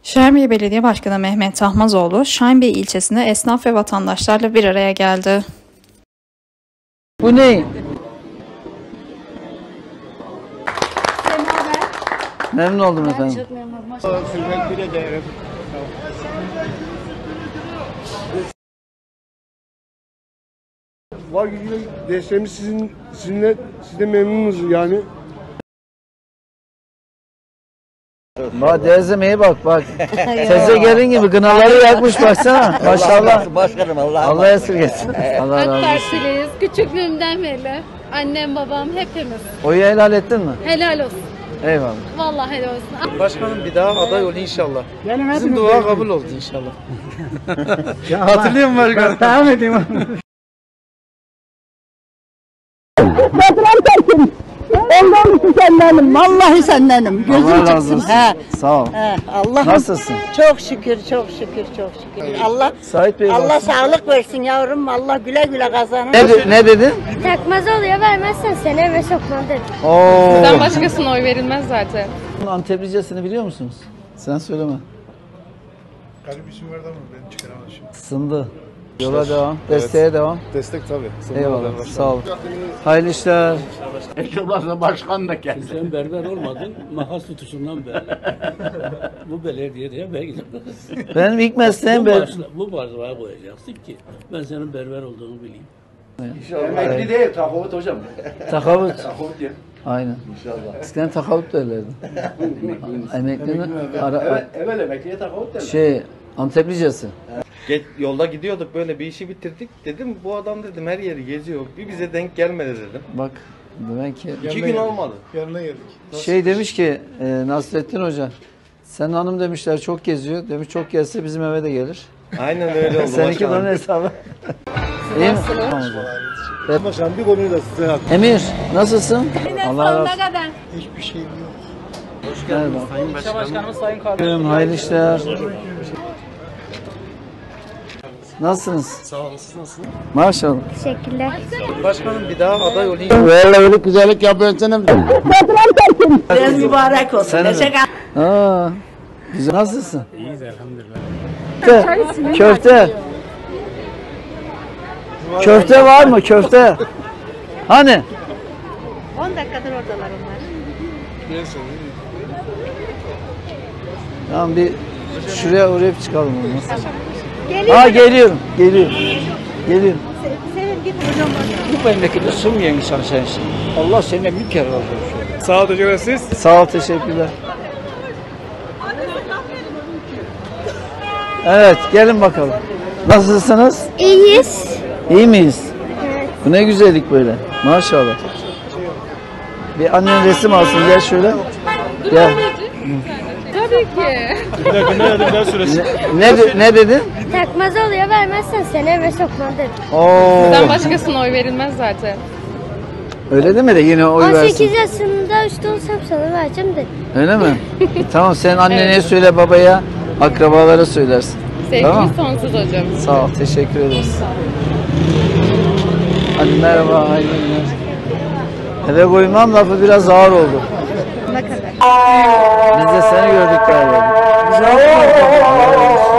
Şahinbey Belediye Başkanı Mehmet Tahmazoğlu, Şahinbey ilçesinde esnaf ve vatandaşlarla bir araya geldi. Bu ne? Memnun oldum efendim. Çok memnun oldum. Var gücüyle desteğimiz sizinle memnunuz yani. Bak Derzemeye bak. Teze gelin gibi gınaları yakmış baksana. Maşallah. Başkanım Allah esirgesin. Allah razı AK olsun. Partiliyiz. Küçüklüğümden beri. Annem, babam hepimiz. Oyu helal ettin mi? Helal olsun. Eyvallah. Vallahi helal olsun. Başkanım bir daha aday ol inşallah. Bizim dua kabul oldu inşallah. Hatırlıyor musun başkanım? Devam edeyim. Ondan için sendenim. Vallahi sendenim. Gözüm Allah razı çıksın. olsun. He. Sağ ol. He. Allah. Nasılsın? Çok şükür, çok şükür, çok şükür. Sait Bey Allah baksın. sağlık versin yavrum. Allah güle güle kazanın. Ne dedin? Takmaz oluyor, vermezsen seni eve sokmam dedim. Oo. Sizden başkasına oy verilmez zaten. Anteplicesini biliyor musunuz? Sen söyleme. Garip isim verdi ama ben çıkaramadım şimdi. Sındı. Yola devam. Desteğe devam. Destek tabii. Eyvallah. Sağ ol. Hayırlı işler. Başkan da geldi. Sen berber olmadın, makas tutuşundan belli. Bu belediyeye belki Benim ilk mesleğim bu barzaya koyacaksın ki ben senin berber olduğunu bileyim. Emekli değil, takavut hocam. takavut. Takavut diye. Aynen. İnşallah. Eskiden takavut derlerdi. Emeklinin Evvel emekliye takavut derler. Anteplicesi. Yolda gidiyorduk böyle bir işi bitirdik. Dedim bu adam dedim her yeri geziyor. Bir bize denk gelmedi dedim. Bak demek ki 2 gün olmadı. Yanına geldik. demiş ki Nasrettin Hoca, sen hanım demişler çok geziyor. Demiş çok gezse bizim eve de gelir. Aynen öyle oldu Seninki başkanım. bunun hesabı. İyi mi? Evet. Başkan bir konuyu da size at. Emir nasılsın? Allah razı olsun. kadar. Hiçbir şeyim yok. Hoş geldiniz Sayın Başkanım. Sayın kardeşim. Hayırlı işler. Nasılsınız? Sağ olun, siz nasılsınız? Maşallah. Teşekkürler. Başkanım bir daha aday ol inşallah. Böyle öyle güzellik yapıyorsun sen. Biraz mübarek olsun. Sen de. Teşekkür Aa, güzel. Nasılsın? İyiyiz elhamdülillah. Köfte. Köfte var mı? Köfte. Hani? 10 dakikadır oradalar onlar. Tamam bir şuraya oraya bir çıkalım olmaz. Geliyorum. Geliyorum. Bu memlekette sığmayan insan sensin. Allah senden bir kere razı olsun. Sağ ol hocam, siz. Sağ ol, teşekkürler. Evet, gelin bakalım. Nasılsınız? İyiyiz. İyi miyiz? Evet. Bu ne güzellik böyle. Maşallah. Bir annen resim alsın. Gel şöyle. Gel. Tabii ki. Ne dedin? Takmaz oluyor, vermezsen seni eve sokmam dedim. Oo. Sizden başkasına oy verilmez zaten. Öyle deme de yine oy 18 versin. yaşında üstü olsam sana vereceğim dedim. Öyle mi? Tamam, sen annene söyle, babaya, akrabalara söylersin. Sevgimiz Tamam. sonsuz hocam. Sağ ol, teşekkür ederiz. Hadi merhaba, hayırlı günler. Eve koymam lafı biraz ağır oldu. Ne kadar? Biz de seni gördük galiba.